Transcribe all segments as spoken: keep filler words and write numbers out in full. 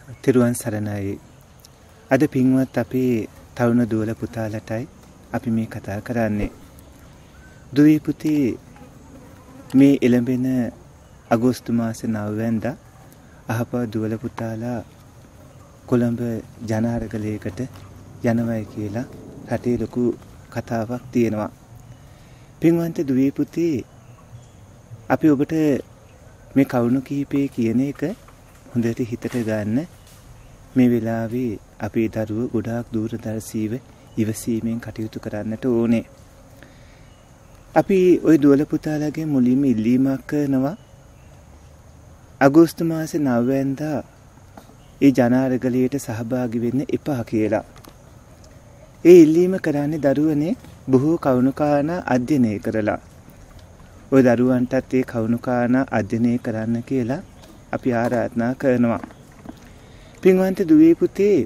තිරුවන් සරණයි. අද පින්වත් අපේ තරුණ දුවල පුතාලටයි අපි මේ කතා කරන්නේ. දුවේ පුතේ මේ එළඹෙන අගෝස්තු මාසේ නව වෙනිදා අහපා දුවල පුතාලා කොළඹ ජනාරගලයකට යනවයි කියලා රටේ ලොකු කතාවක් තියෙනවා. පින්වන්ත දුවේ පුතේ අපි ඔබට මේ කවුණු කීපේ කියන එක හොඳට හිතට ගන්න. මේ වෙලාවේ අපේ දරුවෝ ගොඩාක් දූරදර්ශීව ඉවසීමෙන් කටයුතු කරන්නට ඕනේ. අපි ওই දුවල පුතාලාගේ මුලින්ම ඉල්ලීමක් කරනවා. අගෝස්තු මාසේ නව වෙනිදා ඒ ජනාරගලයට සහභාගී වෙන්න එපා කියලා. ඒ ඉල්ලීම කරන්නේ දරුවනේ බොහෝ කවුණු කාරණා අධ්‍යයනය කරලා. ওই දරුවන්ටත් ඒ කවුණු කාරණා අධ්‍යයනය කරන්න කියලා අපි ආරාධනා කරනවා. පින්වන්ත දුවේ පුතේ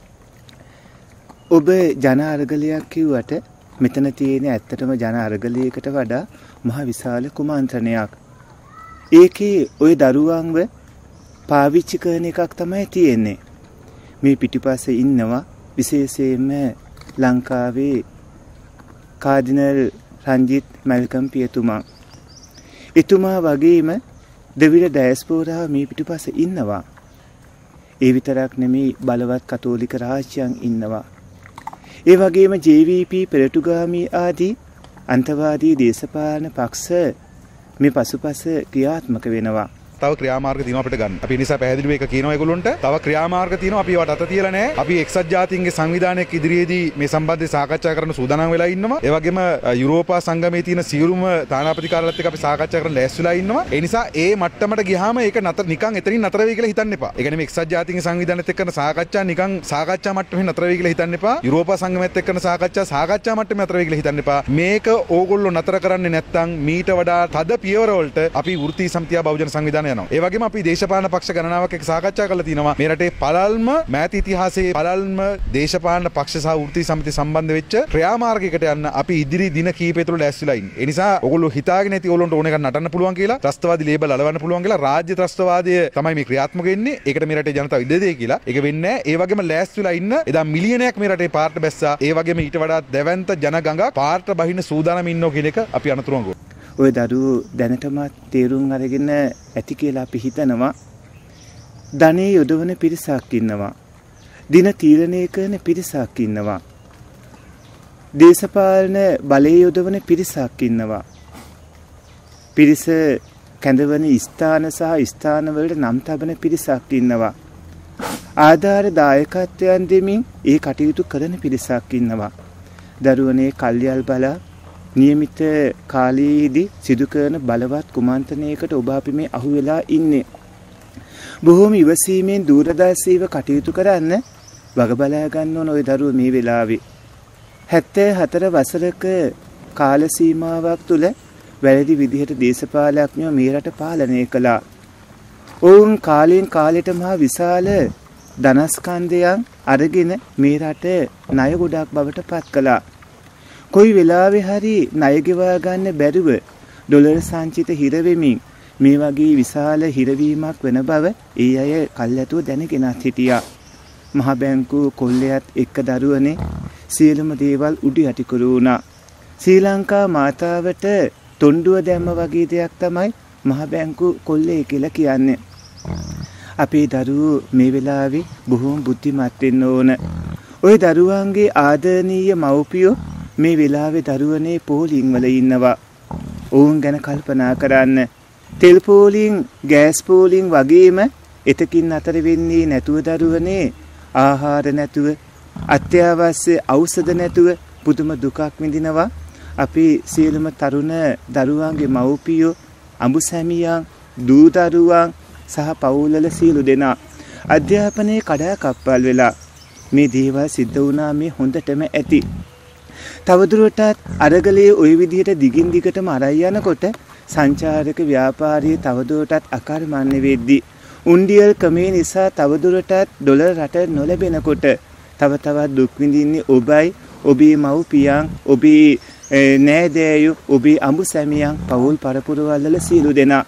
ඔබ ජනාරගලයක් කිව්වට මෙතන තියෙන ඇත්තටම ජනාරගලයකට වඩා මහ විශාල කුමන්ත්‍රණයක්. ඒකේ ওই දරුවන්ව පාවිච්චි කරන එකක් තමයි තියෙන්නේ. මේ පිටිපස්සේ ඉන්නවා විශේෂයෙන්ම ලංකාවේ කාඩිනල් රංජිත් මල්කම් පියතුමා. එතුමා වගේම දෙවිල ඩයස්පෝරාව මේ පිටිපස්සේ ඉන්නවා. ඒ විතරක් නෙමෙයි බලවත් කතෝලික රාජ්‍යයන් ඉන්නවා. ඒ වගේම ජේ වී පී පෙරටුගාමී ආදී අන්තවාදී දේශපාලන පක්ෂ මේ පසුපස ක්‍රියාත්මක වෙනවා. තව ක්‍රියාමාර්ග තියෙනවා අපිට ගන්න. අපි නිසා පැහැදිලිව ඒක කියනවා ඒගොල්ලොන්ට. තව ක්‍රියාමාර්ග තියෙනවා අපි ඒවට අත තියලා නැහැ. අපි එක්සත් ජාතීන්ගේ සංවිධානයක් ඉදිරියේදී මේ සම්බන්ධයෙන් සාකච්ඡා කරන්න සූදානම් වෙලා ඉන්නවා. ඒ වගේම යුරෝපා සංගමයේ තියෙන සියලුම තානාපති කාර්යාලයත් එක්ක අපි සාකච්ඡා කරන්න ලෑස්තිලා ඉන්නවා. ඒ නිසා ඒ මට්ටමට ගියාම ඒක නතර නිකන් එතනින් නතර වෙයි කියලා හිතන්න එපා. ඒ කියන්නේ මේ එක්සත් ජාතීන්ගේ සංවිධානයත් එක්ක කරන සාකච්ඡා නිකන් සාකච්ඡා මට්ටමේ නතර වෙයි කියලා හිතන්න එපා. යුරෝපා සංගමයත් එක්ක කරන සාකච්ඡා සාකච්ඡා මට්ටමේ නතර වෙයි කියලා හිතන්න එපා. මේක ඕගොල්ලෝ නතර කරන්නේ නැත්නම් මීට වඩා තද පියවර වලට අපි වෘත්තීය සමිතිය බහුජන සංවිධානය යනවා. ඒ වගේම අපි දේශපාලන පක්ෂ ගණනාවක් එක්ක සාකච්ඡා කරලා තිනවා මේ රටේ පළල්ම මෑත ඉතිහාසයේ පළල්ම දේශපාලන පක්ෂ සහ වෘත්තීය සමිති සම්බන්ධ වෙච්ච ක්‍රියාමාර්ගයකට යන්න අපි ඉදිරි දින කිහිපය තුළ ලෑස්තිලා ඉන්නේ. ඒ නිසා ඔයගොල්ලෝ හිතාගෙන ඇති ඔයගොල්ලන්ට ඕන එකක් නටන්න පුළුවන් කියලා, ත්‍රස්තවාදී ලේබල් අලවන්න පුළුවන් කියලා, රාජ්‍ය ත්‍රස්තවාදය තමයි මේ ක්‍රියාත්මක වෙන්නේ. ඒකට මේ රටේ ජනතාව ඉඩ දෙයි කියලා. ඒක වෙන්නේ නැහැ. ඒ වගේම ලෑස්තිලා ඉන්න එදා මිලියනයක් මේ රටේ පාර්ට බැස්සා. ඒ වගේම ඊට වඩා දැවැන්ත ජනගඟක් පාර්ට බහින්න සූදානම් ඉන්නෝ කියන එක අපි අනතුරුවන් ගොඩ. ওই දරුවෝ දැනටමත් තේරුම් අරගෙන ඇති කියලා අපි හිතනවා. ධනෙ යොදවන පිරිසක් ඉන්නවා. දින තීරණය කරන පිරිසක් ඉන්නවා. දේශපාලන බලය යොදවන පිරිසක් ඉන්නවා. පිරිස කැඳවන ස්ථාන සහ ස්ථාන වලට නම් තබන පිරිසක් ඉන්නවා. ආධාර දායකත්වයන් දෙමින් ඒ කටයුතු කරන පිරිසක් ඉන්නවා. දරුවනේ කල්යල් බලා නියමිත කාලයේදී සිදු කරන බලවත් කුමන්ත්‍රණයකට ඔබ අපි මේ අහු වෙලා ඉන්නේ. බොහෝම ඉවසීමෙන් දූරදර්ශීව කටයුතු කරන්න වග බලා ගන්න ඕන ওই දරුවෝ මේ වෙලාවේ. හැත්තෑ හතර වසරක කාල සීමාවක් තුල වැරදි විදිහට දේශපාලනඥයෝ මේ රට පාලනය කළා. ඔවුන් කාලෙන් කාලෙට මහා විශාල ධනස්කන්ධයන් අරගෙන මේ රට ණය ගොඩක් බවට පත් කළා. කොයි වෙලාවෙ හරි ණය ගෙවා ගන්න බැරුව ඩොලර් සංචිත හිර වෙමින් මේ වගේ විශාල හිරවීමක් වෙන බව ඒ අය කල්ැතුව දැනගෙනත් හිටියා. මහ බැංකුව කොල්ලයත් එක්ක දරුවනේ සියලුම දේවල් උඩු යටි කරු වුණා. ශ්‍රී ලංකා මාතාවට තොණ්ඩුව දැම්ම වගේ දෙයක් තමයි මහ බැංකුව කොල්ලේ කියලා කියන්නේ. අපේ දරුවෝ මේ වෙලාවේ බොහොම බුද්ධිමත් වෙන්න ඕන. ওই දරුවන්ගේ ආදරණීය මව්පියෝ මේ වෙලාවේ දරුවනේ පෝලිං වල ඉන්නවා. ඔවුන් ගැන කල්පනා කරන්න. තෙල් පෝලිං, ගෑස් පෝලිං වගේම එතකින් අතර වෙන්නේ නැතුව දරුවනේ ආහාර නැතුව, අත්‍යවශ්‍ය ඖෂධ නැතුව පුදුම දුකක් විඳිනවා. අපි සියලුම තරුණ දරුවන්ගේ මව්පියෝ, අඹු සැමියන්, දූ දරුවන් සහ පවුල්වල සියලු දෙනා අධ්‍යාපනයේ කඩාකප්පල් වෙලා මේ දේවල් සිද්ධ වුණා. මේ හොඳටම ඇති. තවදුරටත් අරගලයේ ওই විදිහට දිගින් දිගටම අරයි යනකොට සංචාරක ව්‍යාපාරයේ තවදුරටත් අකර්මණ්‍ය වෙද්දී, උන්ඩියල් ක්‍රමේ නිසා තවදුරටත් ඩොලර් රට නොලැබෙනකොට තව තවත් දුක් විඳින්නේ ඔබයි, ඔබේ මව්පියන්, ඔබේ නෑදෑයෝ, ඔබේ අඹු සැමියන්, පවුල් පරපුරවල් වල සියලු දෙනා.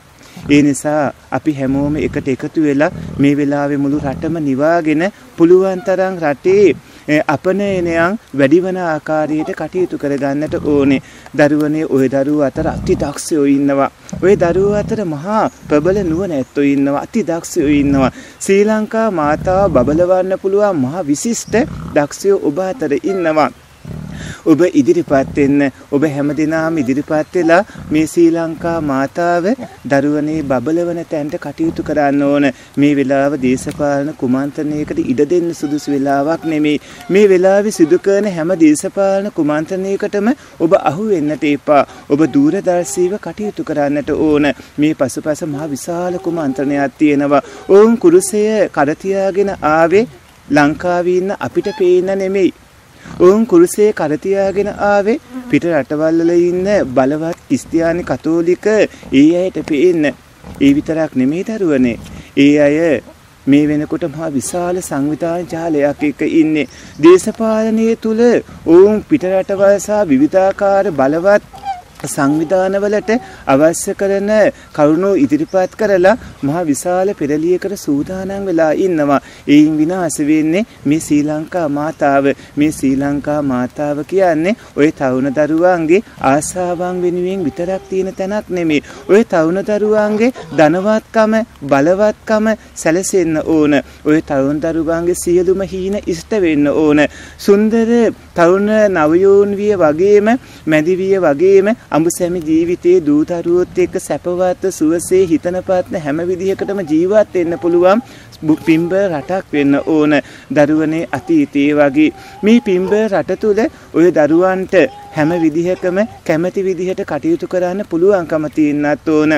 ඒ නිසා අපි හැමෝම එකට එකතු වෙලා මේ වෙලාවේ මුළු රටම නිවාගෙන පුළුවන් තරම් රටේ අපනයනයන් වැඩිවන ආකාරයට කටයුතු කරගන්නට ඕනේ. දරුවනේ ওই දරුවෝ අතර අති දක්ෂයෝ ඉන්නවා. ওই දරුවෝ අතර මහා ප්‍රබල නුවණැත්තෝ ඉන්නවා. අති දක්ෂයෝ ඉන්නවා. ශ්‍රී ලංකා මාතාව බබලවන්න පුළුවන් මහා විශිෂ්ට දක්ෂයෝ ඔබ අතර ඉන්නවා. ඔබ ඉදිරිපත් වෙන්න. ඔබ හැමදෙනාම ඉදිරිපත් වෙලා මේ ශ්‍රී ලංකා මාතාව දරුවනේ බබලවන තැනට කටයුතු කරන්න ඕන. මේ වෙලාව දේශපාලන කුමන්ත්‍රණයකට ඉඩ දෙන්න සුදුසු වෙලාවක් නෙමෙයි. මේ වෙලාවේ සිදු කරන හැම දේශපාලන කුමන්ත්‍රණයකටම ඔබ අහු වෙන්නට එපා. ඔබ දූරදර්ශීව කටයුතු කරන්නට ඕන. මේ පසුපස මහ විශාල කුමන්ත්‍රණයක් තියෙනවා. ඕන් කුරුසය කඩ තියාගෙන ආවේ ලංකාවේ ඉන්න අපිට පේන්න නෙමෙයි. ඔවුන් කුරුසේ කර තියාගෙන ආවේ පිට රටවල් වල ඉන්න බලවත් ක්‍රිස්තියානි කතෝලික ඒ අයට පේන්න. ඒ විතරක් නෙමෙයි දරුවනේ. ඒ අය මේ වෙනකොට මහා විශාල සංවිධාන ජාලයක් එක්ක ඉන්නේ. දේශපාලනයේ තුල ඔවුන් පිට රටවල් සහ විවිධාකාර බලවත් සංවිධානවලට අවශ්‍ය කරන කරුණු ඉදිරිපත් කරලා මහා විශාල පෙරලියකට සූදානම් වෙලා ඉන්නවා. ඒයින් විනාශ වෙන්නේ මේ ශ්‍රී ලංකා මාතාව. මේ ශ්‍රී ලංකා මාතාව කියන්නේ ওই තරුණ දරුවන්ගේ ආශාවන් වෙනුවෙන් විතරක් තියෙන තැනක් නෙමෙයි. ওই තරුණ දරුවන්ගේ ධනවත්කම, බලවත්කම සැලසෙන්න ඕන. ওই තරුණ දරුවන්ගේ සියලුම හීන ඉෂ්ට වෙන්න ඕන. සුන්දර තරුණ නවයෝන් විය වගේම මැදිවිය වගේම අඹසැමි ජීවිතයේ දූතරුවොත් එක්ක සැපවත් සුවසේ හිතනපත්න හැම විදිහකටම ජීවත් වෙන්න පුළුවන් පිම්බර රටක් වෙන්න ඕන. දරුවනේ අතීතයේ වගේ මේ පිම්බර රට තුල ওই දරුවන්ට හැම විදිහකම කැමැති විදිහට කටයුතු කරන්න පුළුවන්කම තියෙන්නත් ඕන.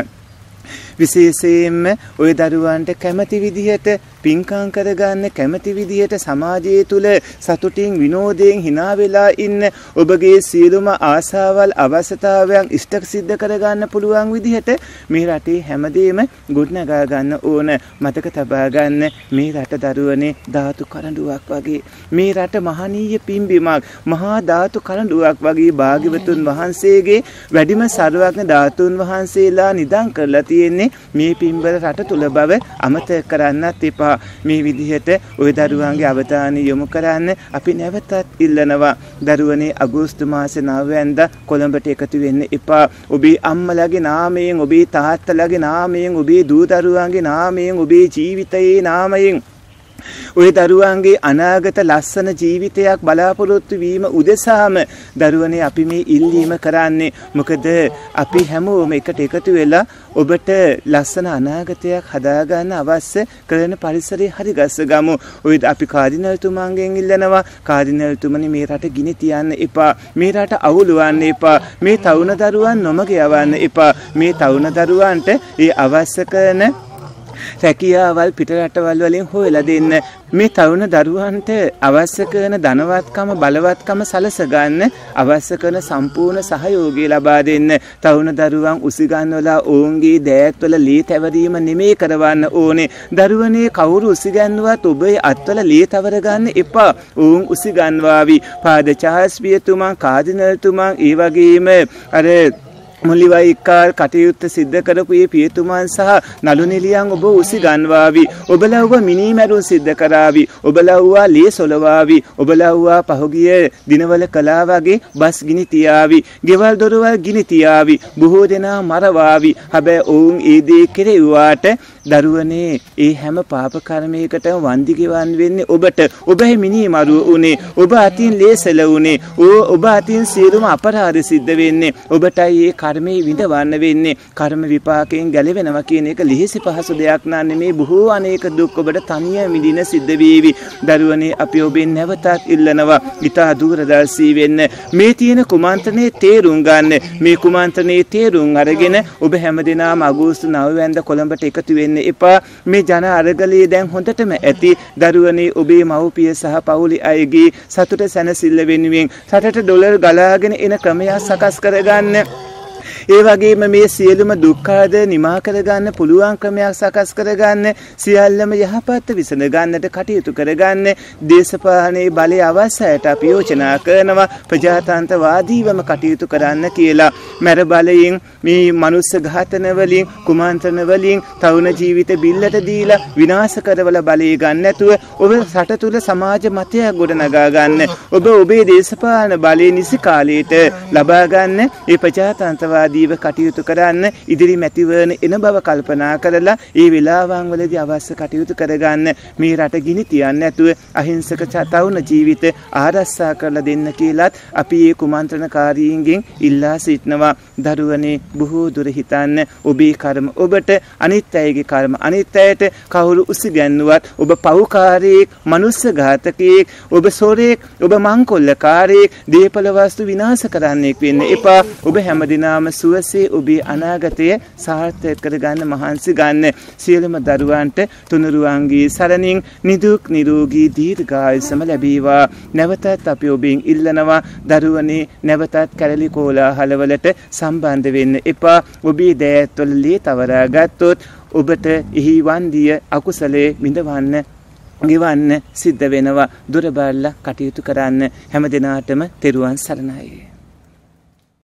විශේෂයෙන්ම ওই දරුවන්ට කැමැති විදිහට පින්කම් කරගන්න කැමැති විදිහට සමාජයේ තුල සතුටින් විනෝදයෙන් hina වෙලා ඉන්න ඔබගේ සියලුම ආශාවල් අවශ්‍යතාවයන් ඉෂ්ට සිද්ධ කරගන්න පුළුවන් විදිහට මේ රටේ හැමදේම ගොඩනගා ගන්න ඕන. මතක තබා ගන්න මේ රට දරුවනේ ධාතු කරඬුවක් වගේ. මේ රට මහනීය පිම්බීමක් මහා ධාතු කරඬුවක් වගේ භාග්‍යවතුන් වහන්සේගේ වැඩිම සර්වඥ ධාතුන් වහන්සේලා නිදන් කරලා තියෙන්නේ මේ පිම්බර රට තුල බව අමතක කරන්නත් එපා. මේ විදිහට ওই දරුවන්ගේ අවධානය යොමු කරන්න අපි නැවතත් ඉල්ලනවා. දරුවනේ අගෝස්තු මාසේ නවය වෙනිදා කොළඹට එකතු වෙන්න එපා. ඔබේ අම්මලාගේ නාමයෙන්, ඔබේ තාත්තලාගේ නාමයෙන්, ඔබේ දූ දරුවන්ගේ නාමයෙන්, ඔබේ ජීවිතයේ නාමයෙන් ඔය දරුවන්ගේ අනාගත ලස්සන ජීවිතයක් බලාපොරොත්තු වීම උදෙසාම දරුවනේ අපි මේ ඉල්ලීම කරන්නේ. මොකද අපි හැමෝම එකට එකතු වෙලා ඔබට ලස්සන අනාගතයක් හදාගන්න අවශ්‍ය කරන පරිසරය හරි ගස්ස ගමු. ඔය අපි කාදිනල්තුමන්ගෙන් ඉල්ලනවා කාදිනල්තුමනි මේ රට ගිනි තියන්න එපා. මේ රට අවුලවන්න එපා. මේ තරුණ දරුවන් නොමග යවන්න එපා. මේ තරුණ දරුවන්ට ඒ අවශ්‍ය කරන රැකියාවල් පිට රටවල් වලින් හොයලා දෙන්න. මේ තරුණ දරුවන්ට අවශ්‍ය කරන ධනවත්කම, බලවත්කම සලස ගන්න අවශ්‍ය කරන සම්පූර්ණ සහයෝගය ලබා දෙන්න. තරුණ දරුවන් උසිගන්වලා ඔවුන්ගේ දෑත්වල ලී තැවරීම නෙමෙයි කරවන්න ඕනේ. දරුවනේ කවුරු උසිගන්නුවත් ඔබේ අත්වල ලී තවර ගන්න එපා. ඔවුන් උසිගන්වාවි. පාද චාල්ස් පියතුමන්, කාදිනල්තුමන්, ඒ වගේම අර මුලිවයිකාල් කටයුත්ත සිද්ධ කරපු මේ පියතුමන් සහ නළු නිලියන් ඔබ උසිගන්වාවි. ඔබලා ඔබ මිනිමැරුම් සිද්ධ කරાવી. ඔබලා වූවා ලේ සොලවාවි. ඔබලා වූවා පහුගිය දිනවල කලා වගේ බස් ගිනි තියාවි. ගෙවල් දොරවල් ගිනි තියාවි. බොහෝ දෙනා මරවාවි. හැබැයි ඔවුන් ඒ දේ කෙරෙව්වාට දරුවනේ ඒ හැම පාප කර්මයකටම වන්දි ගෙවන්න වෙන්නේ ඔබට. ඔබයි මිනිමරුව උනේ. ඔබ අතින් ලේසල උනේ. ඔබ අතින් සියලුම අපරාධ සිද්ධ වෙන්නේ. ඔබටයි ඒ කර්මයේ විඳවන්න වෙන්නේ. කර්ම විපාකයෙන් ගැලවෙනවා කියන එක ලිහිසි පහසු දෙයක් නෑ. මේ බොහෝ අනේක දුක් ඔබට තනියම විඳින සිද්ධ වේවි. දරුවනේ අපි ඔබෙන් නැවතත් ඉල්ලනවා ඊට දූරදර්ශී වෙන්න. මේ තියෙන කුමන්ත්‍රණේ තේරුම් ගන්න. මේ කුමන්ත්‍රණේ තේරුම් අරගෙන ඔබ හැමදෙනාම අගෝස්තු නවය වෙනිදා කොළඹට එකතු වෙන්න එපා. මේ ජන අරගලයේ දැන් හොඳටම ඇති. දරුවනේ ඔබේ මව්පිය සහ පවුලේ අයගේ සතුට සැනසෙල්ල වෙනුවෙන් රටට ඩොලර් ගලාගෙන එන ක්‍රමයක් සකස් කරගන්න. ඒ වගේම මේ සියලුම දුක්ඛාද නිමා කරගන්න පුළුවන් ක්‍රමයක් සකස් කරගන්න, සියල්ලම යහපත් විසඳ ගන්නට කටයුතු කරගන්න දේශපාලනයේ බලය අවශ්‍යයට අපි යෝජනා කරනවා. ප්‍රජාතන්ත්‍රවාදීවම කටයුතු කරන්න කියලා. මර බලයෙන් මේ මනුස්ස ඝාතන වලින්, කුමාන්ත්‍රණ වලින් තරුණ ජීවිත බිල්ලට දීලා විනාශ කරවල බලය ගන්න නැතුව ඔබ රට තුල සමාජ මතයක් ගොඩනගා ගන්න. ඔබ ඔබේ දේශපාලන බලය නිසි කාලයට ලබා ගන්න. ඒ ප්‍රජාතන්ත්‍රවාදීව කටයුතු කරන්න. ඉදිරි මැතිවරණ එන බව කල්පනා කරලා ඒ වෙලාවන් වලදී අවශ්‍ය කටයුතු කරගන්න. මේ රට ගිනි තියන්නේ නැතුව අහිංසක තරුණ ජීවිත ආරක්ෂා කරලා දෙන්න කියලාත් අපි මේ කුමන්ත්‍රණකාරීන්ගෙන් ඉල්ලා සිටිනවා. දරුවනේ බොහෝ දුර හිතන්න. ඔබේ කර්ම ඔබට, අනිත් අයගේ කර්ම අනිත් අයට. කවුරු උසිගැන්නුවත් ඔබ පව්කාරයෙක්, මනුස්ස ඝාතකයෙක්, ඔබ සොරෙක්, ඔබ මංකොල්ලකාරයෙක්, දීපල වස්තු විනාශ කරන්නෙක් වෙන්න එපා. ඔබ හැමදිනම සුවසේ ඔබේ අනාගතය සාර්ථක කරගන්න මහන්සි ගන්න. සියලුම දරුවන්ට තුනුරුවන්ගේ සරණින් නිදුක් නිරෝගී දීර්ඝායුෂම ලැබේවා. නැවතත් අපි ඔබෙන් ඉල්ලනවා දරුවනේ නැවතත් කැරලි කෝලාහලවලට සම්බන්ධ වෙන්න එපා. ඔබේ දෑත්වල ලේ තවරා ගත්තොත් ඔබට එහි වන්දිය අකුසලයේ විඳවන්න ගෙවන්න සිද්ධ වෙනවා. දුර බලලා කටයුතු කරන්න. හැම දිනාටම තෙරුවන් සරණයි.